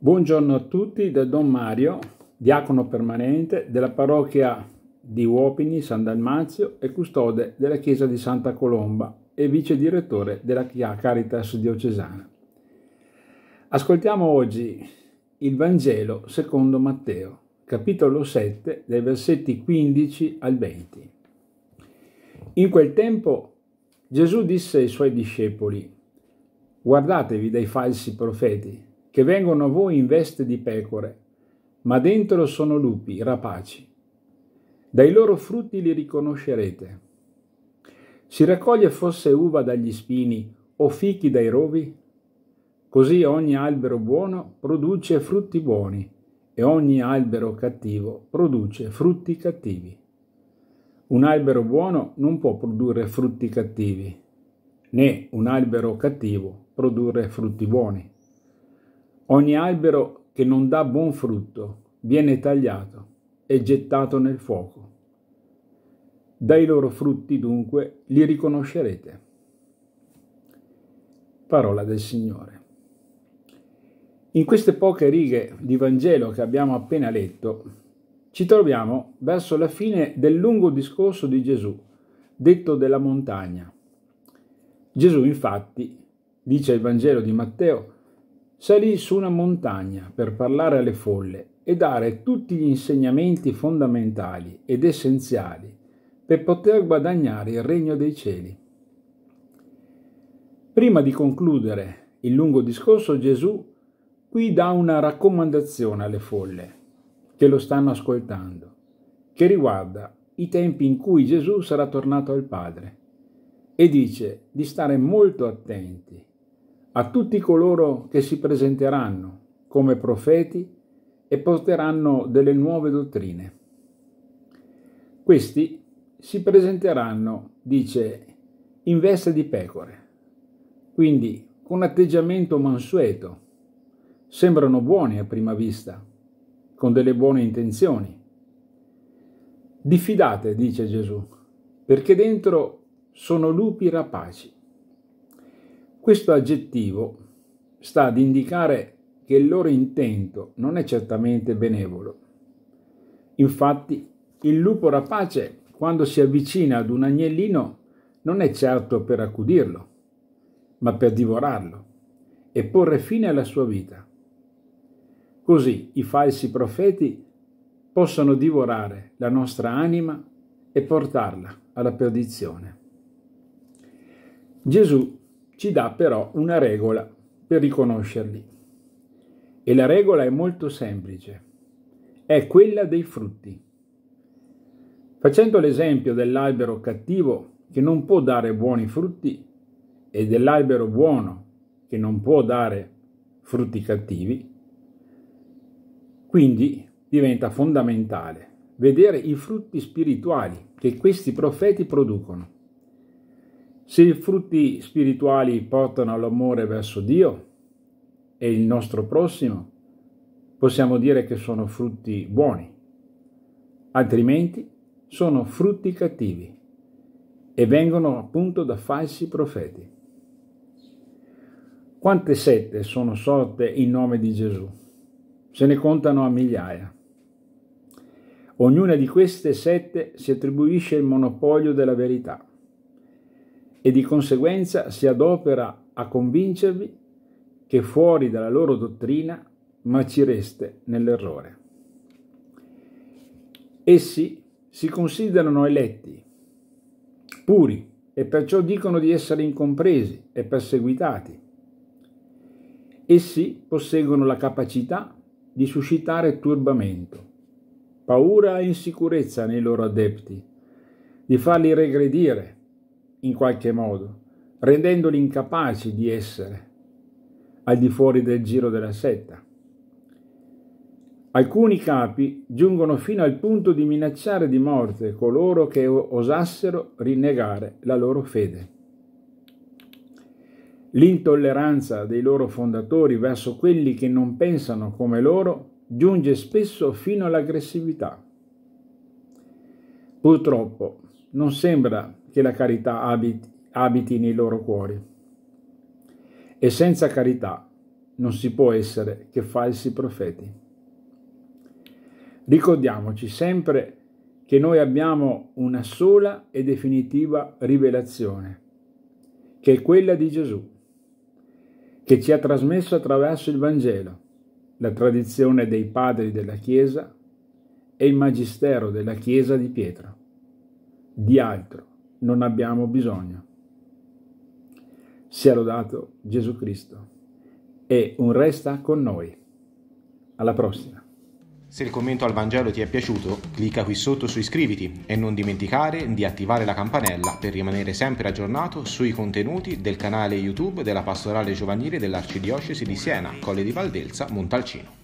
Buongiorno a tutti da Don Mario, diacono permanente della parrocchia di Uopini, San Dalmazio e custode della chiesa di Santa Colomba e vice direttore della Caritas diocesana. Ascoltiamo oggi il Vangelo secondo Matteo, capitolo 7, dai versetti 15 al 20. In quel tempo Gesù disse ai suoi discepoli: «Guardatevi dai falsi profeti, che vengono a voi in veste di pecore, ma dentro sono lupi rapaci. Dai loro frutti li riconoscerete. Si raccoglie forse uva dagli spini o fichi dai rovi? Così ogni albero buono produce frutti buoni e ogni albero cattivo produce frutti cattivi. Un albero buono non può produrre frutti cattivi, né un albero cattivo produrre frutti buoni. Ogni albero che non dà buon frutto viene tagliato e gettato nel fuoco. Dai loro frutti dunque li riconoscerete». Parola del Signore. In queste poche righe di Vangelo che abbiamo appena letto, ci troviamo verso la fine del lungo discorso di Gesù, detto della montagna. Gesù, infatti, dice il Vangelo di Matteo, salì su una montagna per parlare alle folle e dare tutti gli insegnamenti fondamentali ed essenziali per poter guadagnare il regno dei cieli. Prima di concludere il lungo discorso, Gesù qui dà una raccomandazione alle folle che lo stanno ascoltando, che riguarda i tempi in cui Gesù sarà tornato al Padre, e dice di stare molto attenti a tutti coloro che si presenteranno come profeti e porteranno delle nuove dottrine. Questi si presenteranno, dice, in veste di pecore, quindi con atteggiamento mansueto. Sembrano buoni a prima vista, con delle buone intenzioni. Diffidate, dice Gesù, perché dentro sono lupi rapaci. Questo aggettivo sta ad indicare che il loro intento non è certamente benevolo. Infatti, il lupo rapace, quando si avvicina ad un agnellino, non è certo per accudirlo, ma per divorarlo e porre fine alla sua vita. Così i falsi profeti possono divorare la nostra anima e portarla alla perdizione. Gesù ci dà però una regola per riconoscerli. E la regola è molto semplice. È quella dei frutti. Facendo l'esempio dell'albero cattivo che non può dare buoni frutti e dell'albero buono che non può dare frutti cattivi, quindi diventa fondamentale vedere i frutti spirituali che questi profeti producono. Se i frutti spirituali portano all'amore verso Dio e il nostro prossimo, possiamo dire che sono frutti buoni, altrimenti sono frutti cattivi e vengono appunto da falsi profeti. Quante sette sono sorte in nome di Gesù? Se ne contano a migliaia. Ognuna di queste sette si attribuisce il monopolio della verità e di conseguenza si adopera a convincervi che fuori dalla loro dottrina macireste nell'errore. Essi si considerano eletti, puri, e perciò dicono di essere incompresi e perseguitati. Essi posseggono la capacità di suscitare turbamento, paura e insicurezza nei loro adepti, di farli regredire in qualche modo, rendendoli incapaci di essere al di fuori del giro della setta. Alcuni capi giungono fino al punto di minacciare di morte coloro che osassero rinnegare la loro fede. L'intolleranza dei loro fondatori verso quelli che non pensano come loro giunge spesso fino all'aggressività. Purtroppo non sembra che la carità abiti nei loro cuori. E senza carità non si può essere che falsi profeti. Ricordiamoci sempre che noi abbiamo una sola e definitiva rivelazione, che è quella di Gesù, che ci ha trasmesso attraverso il Vangelo, la tradizione dei padri della Chiesa e il magistero della Chiesa di Pietro. Di altro non abbiamo bisogno. Sia lodato Gesù Cristo e un resta con noi. Alla prossima. Se il commento al Vangelo ti è piaciuto, clicca qui sotto su iscriviti e non dimenticare di attivare la campanella per rimanere sempre aggiornato sui contenuti del canale YouTube della Pastorale Giovanile dell'Arcidiocesi di Siena, Colle di Valdelsa, Montalcino.